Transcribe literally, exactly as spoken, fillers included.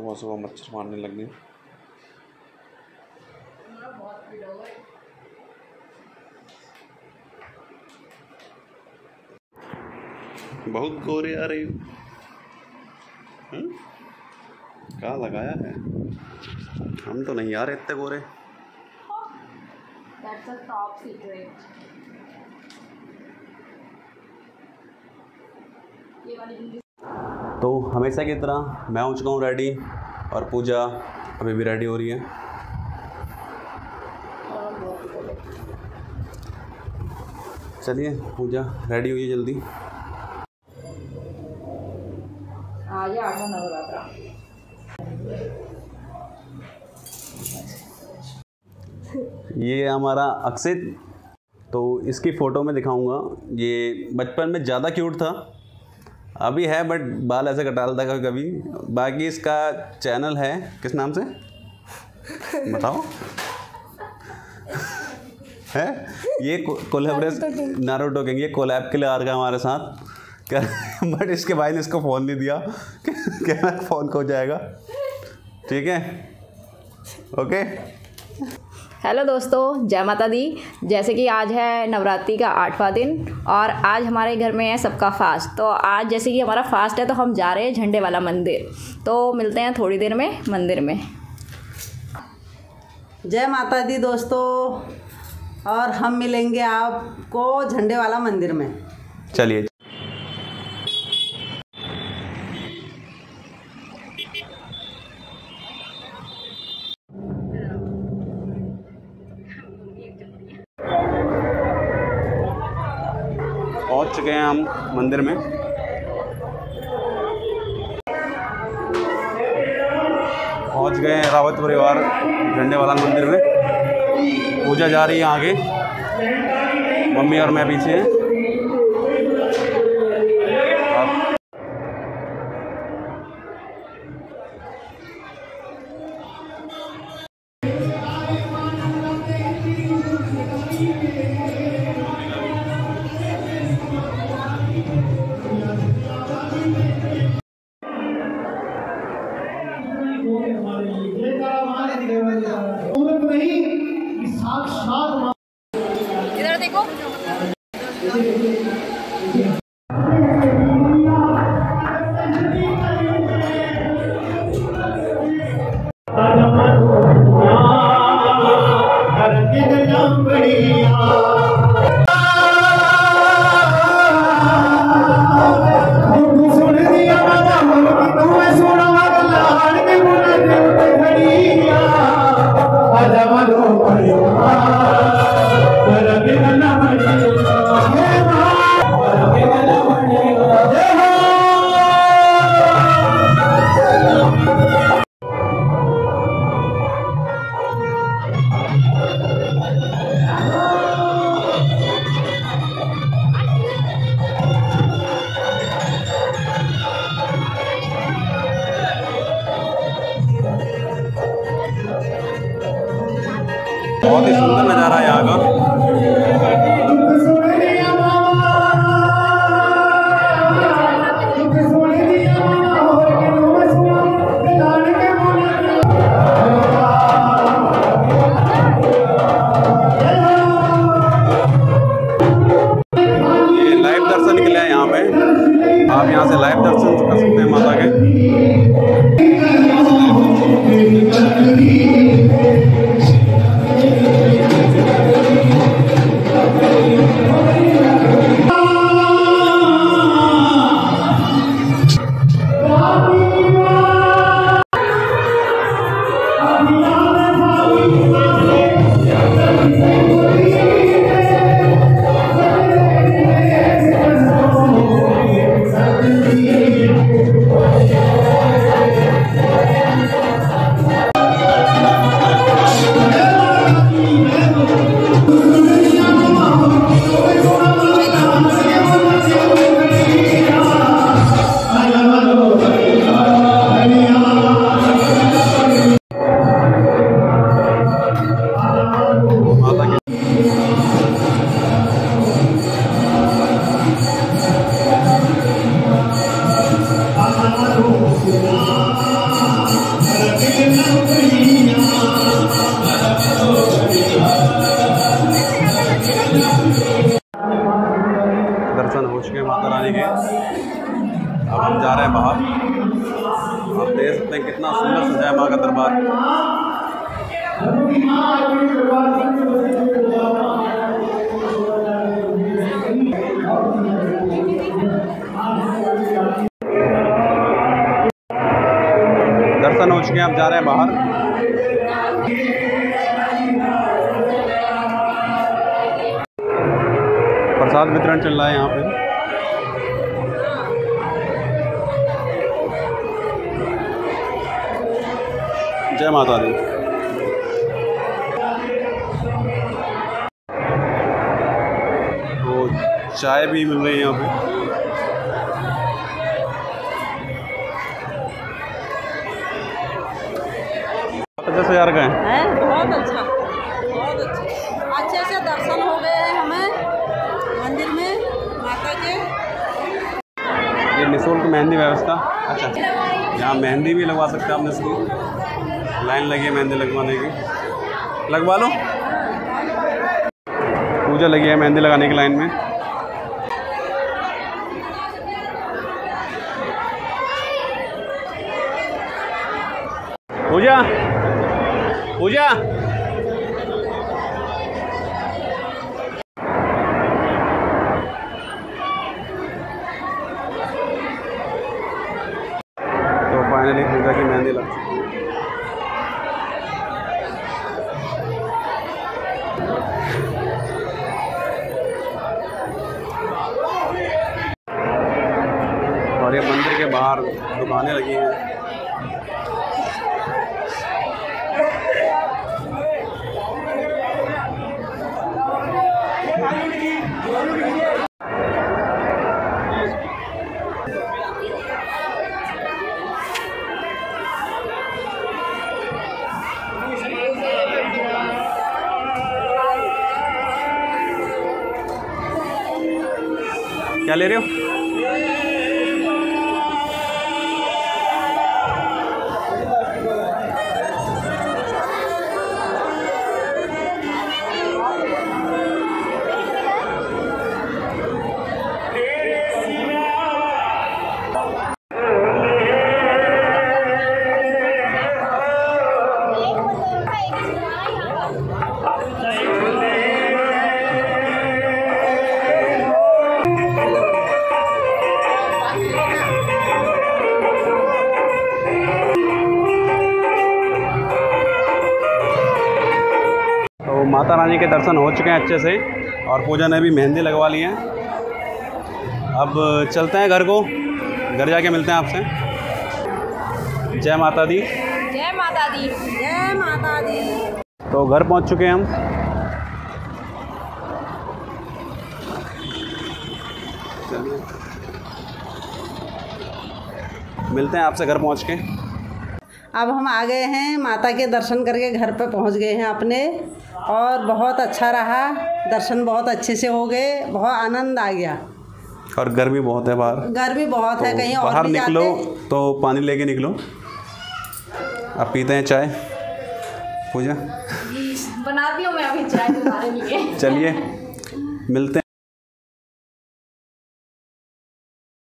सुबह सुबह मच्छर मारने लग गए। बहुत गोरे आ रही हो। क्या लगाया है? हम तो नहीं आ रहे इतने गोरे। That's a top secret. ये वाली तो हमेशा की तरह मैं हो चुका हूँ रेडी और पूजा अभी भी रेडी हो रही है। चलिए पूजा रेडी हुई जल्दी। आज आठवां नवरात्रा। ये हमारा अक्षित, तो इसकी फ़ोटो में दिखाऊंगा। ये बचपन में ज़्यादा क्यूट था, अभी है बट बाल ऐसे कटा लेता है कभी। बाकी इसका चैनल है, किस नाम से बताओ? है ये कोलैबोरेशन नारुतो किंग, ये कोलैब के लिए आ रहा है हमारे साथ। बट इसके भाई ने इसको फ़ोन नहीं दिया, कहना फ़ोन खो जाएगा। ठीक है, ओके। हेलो दोस्तों, जय माता दी। जैसे कि आज है नवरात्रि का आठवां दिन और आज हमारे घर में है सबका फास्ट। तो आज जैसे कि हमारा फास्ट है तो हम जा रहे हैं झंडे वाला मंदिर। तो मिलते हैं थोड़ी देर में मंदिर में। जय माता दी दोस्तों, और हम मिलेंगे आपको झंडे वाला मंदिर में। चलिए। पहुंच चुके हैं हम मंदिर में। पहुंच गए हैं रावत परिवार झंडे वाला मंदिर में। पूजा जा रही है आगे, मम्मी और मैं पीछे हैं। इधर देखो। Para रानी के। अब हम जा रहे हैं बाहर। आप देख सकते हैं कितना सुंदर सजा है माँ का दरबार। दर्शन हो चुके हैं, अब जा रहे हैं बाहर। प्रसाद वितरण चल रहा है यहाँ पे। जय माता दी। तो चाय भी मिल रही है यहाँ पे। पचास हजार का है, है बहुत अच्छा, बहुत अच्छा, अच्छे से दर्शन हो गए हैं हमें मंदिर में माता के। ये निःशुल्क मेहंदी व्यवस्था। अच्छा, यहाँ मेहंदी भी लगवा सकते हैं आप निःशुल्क। लाइन लगी है मेहंदी लगवाने की, लगवा लो। पूजा लगी है मेहंदी लगाने की लाइन में। पूजा पूजा तो फाइनली पूजा की मेहंदी लग चुकी है। और ये मंदिर के बाहर दुकानें लगी हैं। क्या ले रहे हो? माता रानी के दर्शन हो चुके हैं अच्छे से और पूजा ने भी मेहंदी लगवा ली है। अब चलते हैं घर को, घर जाके मिलते हैं आपसे। जय माता दी। जय माता दी। जय माता दी। तो घर पहुंच चुके हैं हम। चलिए मिलते हैं आपसे घर पहुंच के। अब हम आ गए हैं, माता के दर्शन करके घर पे पहुंच गए हैं अपने, और बहुत अच्छा रहा दर्शन, बहुत अच्छे से हो गए, बहुत आनंद आ गया। और गर्मी बहुत है बाहर, गर्मी बहुत है, तो कहीं और बाहर भी निकलो जाते तो पानी लेके निकलो। अब पीते हैं चाय। पूजा बनाती हूँ मैं अभी चाय तुम्हारे लिए। चलिए मिलते हैं।